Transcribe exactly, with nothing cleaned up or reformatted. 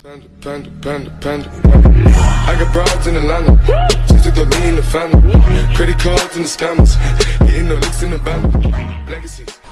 Panda, panda, panda, panda. I got broads in Atlanta, just to me in the family. Credit cards and the scammers, hitting the licks in the band. Legacies.